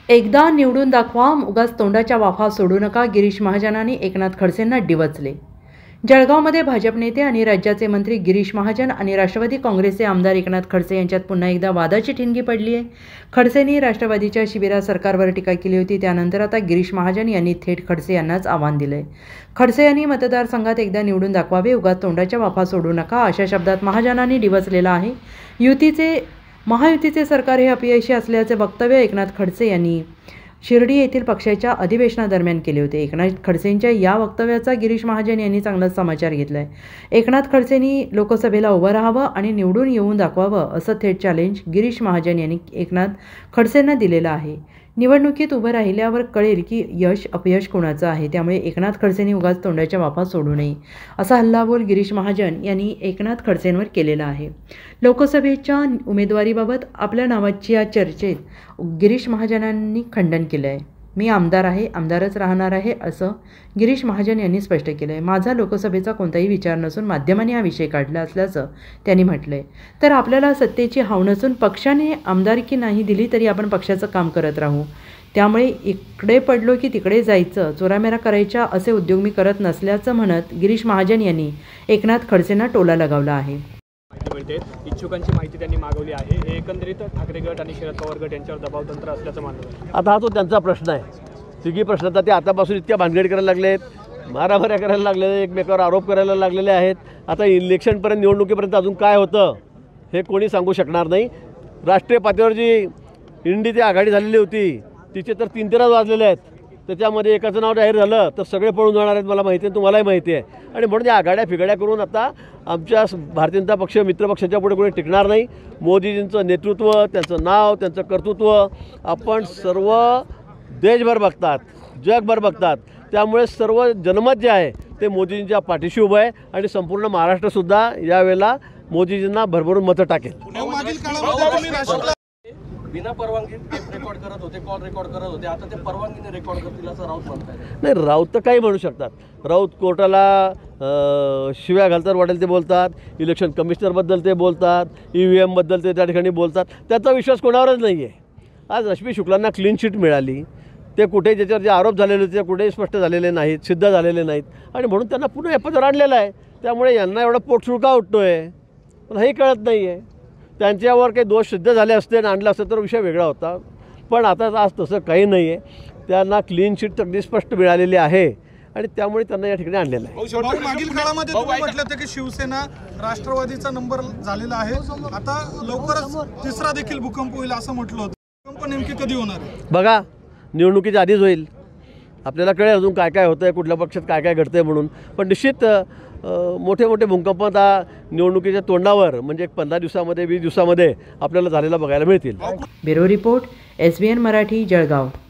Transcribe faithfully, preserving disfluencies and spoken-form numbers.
एकदा निवडून दाखवा, उगाच तोंडाच्या वाफा सोडू नका, गिरीश महाजनांनी एकनाथ खडसेंना डिवचले। जळगावमध्ये भाजप नेते आणि राज्याचे मंत्री गिरीश महाजन आणि राष्ट्रवादी काँग्रेसचे आमदार एकनाथ खडसे यांच्यात पुन्हा एकदा वादाची ठिणगी पडली आहे। खडसेंनी राष्ट्रवादीच्या शिबिरात सरकारवर टीका केली होती, त्यानंतर आता गिरीश महाजन यांनी थेट खडसे यांनाच आव्हान दिले। खडसे यांनी मतदारसंघात एकदा निवडून दाखवावे, उगाच तोंडाच्या वाफा सोडू नका अशा शब्दात महाजनांनी डिवचलेला आहे। युतीचे महायुतीचे सरकार हे अपयशी असल्याचे वक्तव्य एकनाथ खडसे यांनी शिर्डी येथील पक्षाच्या अधिवेशनादरम्यान केले होते। एकनाथ खडसेंच्या या वक्तव्याचा गिरीश महाजन यांनी चांगलाच समाचार घेतलाय। एकनाथ खडसेंनी लोकसभेला उभं राहावं आणि निवडून येऊन दाखवावं असं थेट चॅलेंज गिरीश महाजन यांनी एकनाथ खडसेंना दिलेलं आहे। निवडणुकीत उभं राहिल्यावर कळेल की यश अपयश कोणाचं आहे, त्यामुळे एकनाथ खडसेंनी उगाच तोंडाच्या वाफा सोडू नये असा हल्लाबोल गिरीश महाजन यांनी एकनाथ खडसेंवर केलेला आहे। लोकसभेच्या उमेदवारीबाबत आपल्या नावाच्या चर्चेत गिरीश महाजनांनी खंडन केलं आहे। मी आमदार आहे, आमदारच राहणार आहे असं गिरीश महाजन यांनी स्पष्ट केलं आहे। माझा लोकसभेचा कोणताही विचार नसून माध्यमांनी हा विषय काढला असल्याचं त्यांनी म्हटलं आहे। तर आपल्याला सत्तेची हाव नसून पक्षाने आमदारकी नाही दिली तरी आपण पक्षाचं काम करत राहू, त्यामुळे इकडे पडलो की तिकडे जायचं, चोरामेरा करायच्या असे उद्योग मी करत नसल्याचं म्हणत गिरीश महाजन यांनी एकनाथ खडसेंना टोला लगावला आहे। इच्छुकांची माहिती त्यांनी मागवली आहे। हे एकंदरीत ठाकरे गट आणि शरद पवार गट यांच्यावर दबाव तंत्र असल्याचं मानलं। आता हा तो त्यांचा प्रश्न आहे। तिघी प्रश्नाचा ते आतापासून इतक्या भानगड करायला लागले आहेत, मारामाऱ्या करायला लागलेले, एकमेकावर आरोप करायला लागलेले आहेत। आता इलेक्शनपर्यंत निवडणुकीपर्यंत अजून काय होतं हे कोणी सांगू शकणार नाही। राष्ट्रीय पातळीवर जी इंडीची आघाडी झालेली होती तिचे तर तीन तेरा वाजलेले आहेत, त्याच्यामध्ये एकाचं नाव जाहीर झालं तर सगळे पळून जाणार आहेत, मला माहिती आहे, तुम्हालाही माहिती आहे। आणि म्हणून या आघाड्या फिगड्या करून आता आमच्या भारतीय जनता पक्ष मित्रपक्षाच्या पुढे कोणी टिकणार नाही। मोदीजींचं नेतृत्व, त्यांचं नाव, त्यांचं कर्तृत्व आपण सर्व देशभर बघतात, जगभर बघतात, त्यामुळे सर्व जनमत जे आहे ते मोदीजींच्या पाठीशी उभं आहे आणि संपूर्ण महाराष्ट्रसुद्धा यावेळेला मोदीजींना भरभरून मतं टाकेल। बिना परवानगी रेकॉर्ड करत होते, कॉल रेकॉर्ड करत होते, आता ते परवानगीने रेकॉर्ड करतील असं राऊत म्हणतात। नाही, राऊत तर काही म्हणू शकतात। राऊत कोर्टाला शिव्या घालतात वाटेल ते बोलतात, इलेक्शन कमिशनरबद्दल ते बोलतात, ई व्ही एमबद्दल ते त्या ठिकाणी बोलतात, त्याचा विश्वास कोणावरच नाही आहे। आज रश्मी शुक्लांना क्लीन चिट मिळाली, ते कुठे ज्याच्यावर जे आरोप झालेले होते ते कुठेही स्पष्ट झालेले नाहीत, सिद्ध झालेले नाहीत आणि म्हणून त्यांना पुन्हा एपदर आणलेलं आहे। त्यामुळे यांना एवढा पोटसुळका उठतो आहे, मला हेही कळत नाही आहे। त्यांच्यावर काही दोष सिद्ध झाले असते आणि आणलं असतं तर विषय वेगळा होता, पण आता आज तसं काही नाही आहे। त्यांना क्लीन चिट अगदी स्पष्ट मिळालेली आहे आणि त्यामुळे त्यांना या ठिकाणी आणलेलं आहे। मागील काळामध्ये तुम्ही म्हटलं होतं की शिवसेना राष्ट्रवादीचा नंबर झालेला आहे, आता लवकरच तिसरा देखील भूकंप होईल असं म्हटलं होतं। भूकंप नेमकी कधी होणार आहे बघा, निवडणुकीच्या आधीच होईल, आपल्याला कळेल अजून काय काय होतं आहे, कुठल्या पक्षात काय काय घडतं आहे म्हणून। पण निश्चित मोठे मोठे भूकंप आता निवडणुकीच्या तोंडावर म्हणजे एक पंधरा दिवसामध्ये वीस दिवसामध्ये आपल्याला झालेला बघायला मिळतील। Bureau report, S B N Marathi, Jalgaon.